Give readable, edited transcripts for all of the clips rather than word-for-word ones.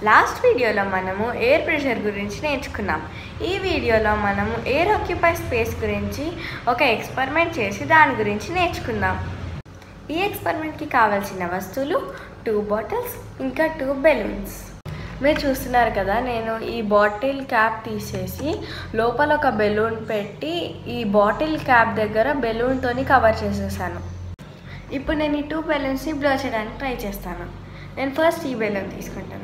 Last వీడియోలో మనము air pressure గురించి నేర్చుకున్నాం. ఈ వీడియోలో మనము ఎయిర్ ఆక్యుపై స్పేస్ గురించి ఒక ఎక్స్పెరిమెంట్ చేసి దాని గురించి నేర్చుకుందాం. ఈ ఎక్స్పెరిమెంట్కి కావాల్సిన వస్తువులు 2 బాటిల్స్ ఇంకా 2 బెలూన్స్. మీరు చూస్తున్నారు కదా, నేను ఈ బాటిల్ క్యాప్ తీసేసి లోపల ఒక బెలూన్ పెట్టి ఈ బాటిల్ క్యాప్ దగ్గర బెలూన్తోని కవర్ చేసేసాను. ఇప్పుడు నేను ఈ 2 బెలూన్స్ని బ్లో చేయడానికి ట్రై చేస్తాను. నేను ఫస్ట్ ఈ బెలూన్ తీసుకుంటాను.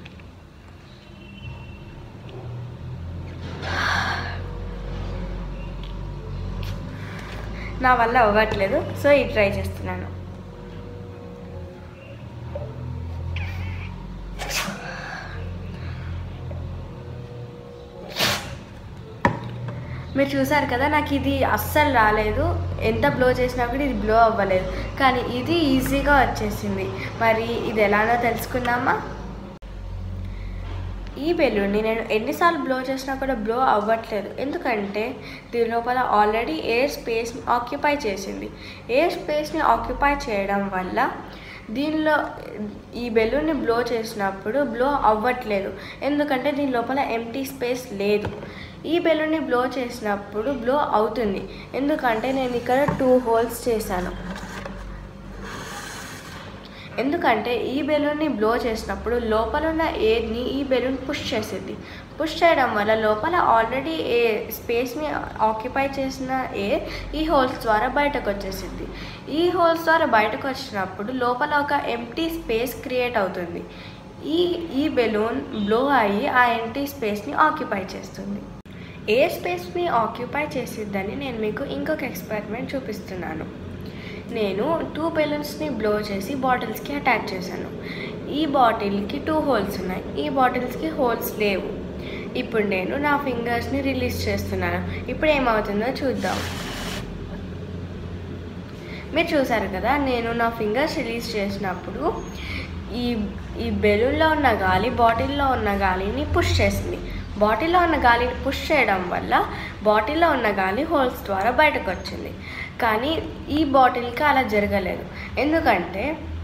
నా వల్ల అవ్వట్లేదు, సో ఇది ట్రై చేస్తున్నాను. మీరు చూసారు కదా, నాకు ఇది అస్సలు రాలేదు. ఎంత బ్లో చేసినా కూడా ఇది బ్లో అవ్వలేదు, కానీ ఇది ఈజీగా వచ్చేసింది. మరి ఇది ఎలానో తెలుసుకుందామా? ఈ బెలూన్ని నేను ఎన్నిసార్లు బ్లో చేసినా కూడా బ్లో అవ్వట్లేదు, ఎందుకంటే దీని లోపల ఆల్రెడీ ఎయిర్ స్పేస్ని ఆక్యుపై చేసింది. ఎయిర్ స్పేస్ని ఆక్యుపై చేయడం వల్ల దీనిలో ఈ బెలూన్ని బ్లో చేసినప్పుడు బ్లో అవ్వట్లేదు, ఎందుకంటే దీని లోపల ఎంప్టీ స్పేస్ లేదు. ఈ బెలూన్ని బ్లో చేసినప్పుడు బ్లో అవుతుంది, ఎందుకంటే నేను ఇక్కడ 2 హోల్స్ చేశాను. ఎందుకంటే ఈ బెలూన్ని బ్లో చేసినప్పుడు లోపల ఉన్న ఎయిర్ని ఈ బెలూన్ పుష్ చేసింది. పుష్ చేయడం వల్ల లోపల ఆల్రెడీ స్పేస్ని ఆక్యుపై చేసిన ఎయిర్ ఈ హోల్స్ ద్వారా బయటకు వచ్చేసింది. ఈ హోల్స్ ద్వారా బయటకు వచ్చినప్పుడు లోపల ఒక ఎంప్టీ స్పేస్ క్రియేట్ అవుతుంది. ఈ బెలూన్ బ్లో అయ్యి ఆ ఎంప్టీ స్పేస్ని ఆక్యుపై చేస్తుంది. ఎయిర్ స్పేస్ని ఆక్యుపై చేసిద్దని నేను మీకు ఇంకొక ఎక్స్పెరిమెంట్ చూపిస్తున్నాను. నేను 2 బెలూన్స్ని బ్లో చేసి బాటిల్స్కి అటాచ్ చేశాను. ఈ బాటిల్కి 2 హోల్స్ ఉన్నాయి, ఈ బాటిల్స్కి హోల్స్ లేవు. ఇప్పుడు నేను నా ఫింగర్స్ని రిలీజ్ చేస్తున్నాను. ఇప్పుడు ఏమవుతుందో చూద్దాం. మీరు చూసారు కదా, నేను నా ఫింగర్స్ రిలీజ్ చేసినప్పుడు ఈ బెలూన్లో ఉన్న గాలి బాటిల్లో ఉన్న గాలిని పుష్ చేసింది. బాటిల్లో ఉన్న గాలిని పుష్ చేయడం వల్ల బాటిల్లో ఉన్న గాలి హోల్స్ ద్వారా బయటకు వచ్చింది. కానీ ఈ బాటిల్కి అలా జరగలేదు, ఎందుకంటే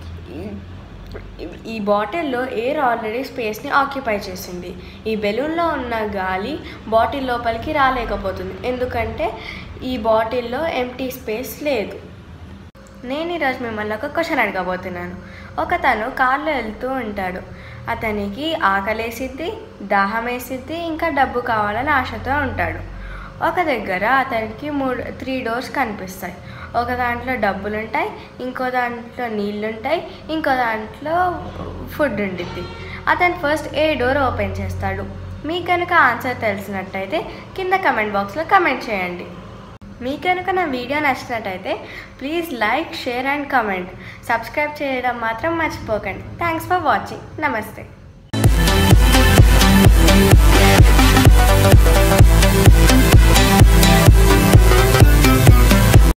ఈ బాటిల్లో ఎయిర్ ఆల్రెడీ స్పేస్ని ఆక్యుపై చేసింది. ఈ బెలూన్లో ఉన్న గాలి బాటిల్ లోపలికి రాలేకపోతుంది, ఎందుకంటే ఈ బాటిల్లో ఎంప్టీ స్పేస్ లేదు. నేను ఈరోజు మిమ్మల్ని ఒక క్వశ్చన్ అడగబోతున్నాను. ఒకతను కార్లో వెళ్తూ ఉంటాడు. అతనికి ఆకలేసిద్ది, దాహం వేసిద్ది, ఇంకా డబ్బు కావాలని ఆశతో ఉంటాడు. ఒక దగ్గర అతనికి 3 డోర్స్ కనిపిస్తాయి. ఒక దాంట్లో డబ్బులు ఉంటాయి, ఇంకో దాంట్లో నీళ్ళు ఉంటాయి, ఇంకో దాంట్లో ఫుడ్ ఉండిద్ది. అతను ఫస్ట్ ఏ డోర్ ఓపెన్ చేస్తాడు? మీకు కనుక ఆన్సర్ తెలిసినట్టయితే కింద కమెంట్ బాక్స్లో కమెంట్ చేయండి. మీకు కనుక నా వీడియో నచ్చినట్టయితే please like, share and comment. Subscribe చేయడం మాత్రం మర్చిపోకండి. Thanks for watching. నమస్తే.